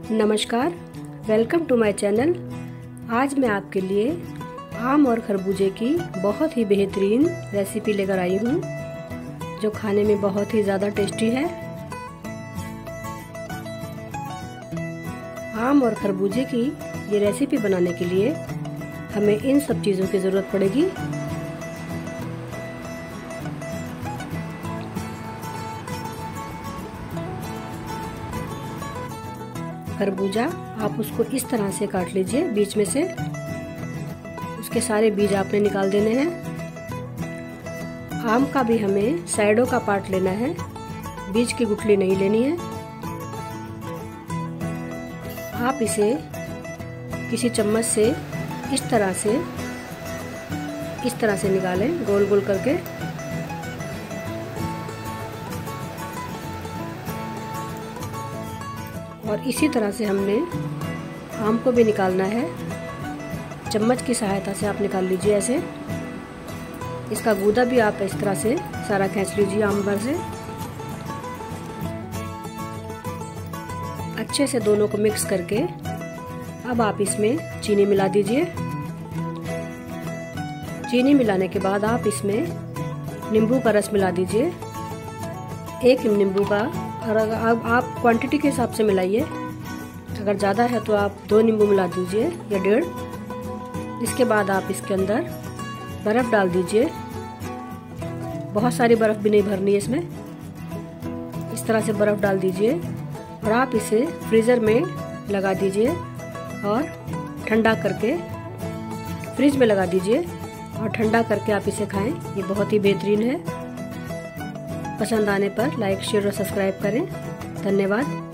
नमस्कार, welcome to my channel. आज मैं आपके लिए आम और खरबूजे की बहुत ही बेहतरीन रेसिपी लेकर आई हूँ, जो खाने में बहुत ही ज़्यादा टेस्टी है। आम और खरबूजे की ये रेसिपी बनाने के लिए हमें इन सब चीज़ों की ज़रूरत पड़ेगी। खरबूजा आप उसको इस तरह से काट लीजिए, बीच में से उसके सारे बीज आपने निकाल देने हैं। आम का भी हमें साइडों का पार्ट लेना है, बीज की गुठली नहीं लेनी है। आप इसे किसी चम्मच से इस तरह से निकालें, गोल गोल करके। और इसी तरह से हमने आम को भी निकालना है। चम्मच की सहायता से आप निकाल लीजिए ऐसे। इसका गूदा भी आप इस तरह से सारा खींच लीजिए आम भर से। अच्छे से दोनों को मिक्स करके अब आप इसमें चीनी मिला दीजिए। चीनी मिलाने के बाद आप इसमें नींबू का रस मिला दीजिए, एक नींबू का। और अब आप क्वांटिटी के हिसाब से मिलाइए, अगर ज़्यादा है तो आप 2 नींबू मिला दीजिए या 1.5। इसके बाद आप इसके अंदर बर्फ़ डाल दीजिए। बहुत सारी बर्फ़ भी नहीं भरनी है इसमें, इस तरह से बर्फ़ डाल दीजिए। और आप इसे फ्रीज़र में लगा दीजिए और ठंडा करके फ्रिज में लगा दीजिए और ठंडा करके आप इसे खाएं। ये बहुत ही बेहतरीन है। पसंद आने पर लाइक, शेयर और सब्सक्राइब करें। धन्यवाद।